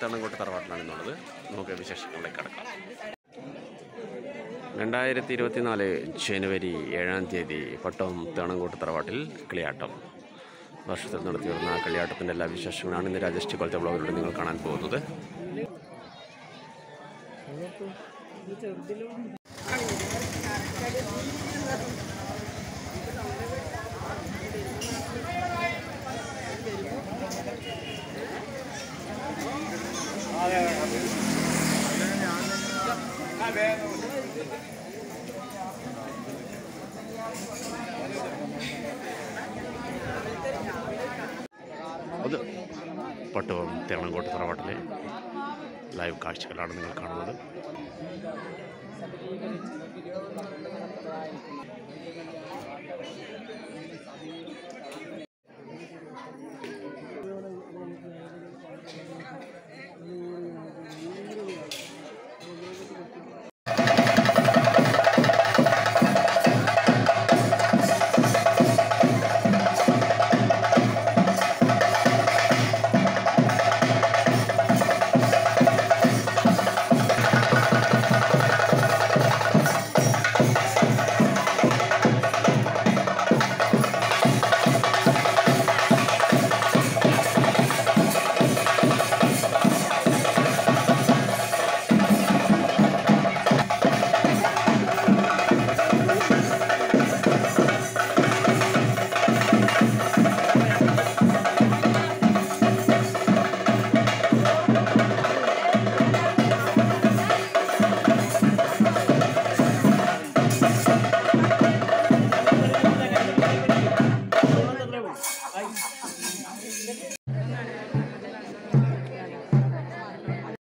തെണങ്കോട്ട് തറവാട്ടിലാണ് എന്നുള്ളത്. നമുക്ക് വിശേഷങ്ങളിലേക്ക് കടക്കാം. 2024 ജനുവരി 7-ാം തീയതി പട്ടം തെണങ്കോട്ട് തറവാട്ടിൽ കളിയാട്ടം. വർഷത്തിൽ നടത്തി വരുന്ന കളിയാട്ടത്തിൻ്റെ എല്ലാ വിശേഷങ്ങളാണ് ഇന്ന് രാജേഷ് കൊലത്തെ ബ്ലോഗിലൂടെ നിങ്ങൾ കാണാൻ പോകുന്നത്. അത് പട്ടവും തെണങ്കോട്ട് തറവാട്ടിലെ ലൈവ് കാഴ്ചകളാണ് നിങ്ങൾ കാണുന്നത്.